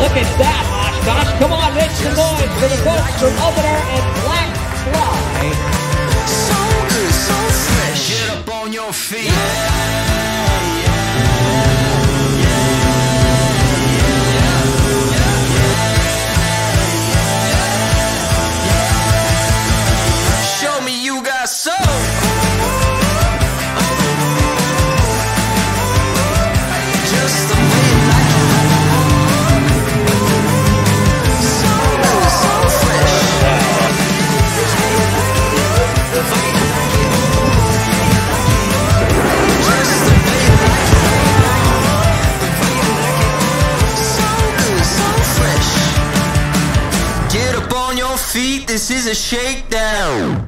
Look at that, Oshkosh. Come on, make some noise for the folks from Opener and BlackFly. So good, so fresh. Get up on your feet. Show me you got soul. Just the way you like it. So good, so fresh. Just the way you like it. So good, so fresh. Get up on your feet, this is a shakedown.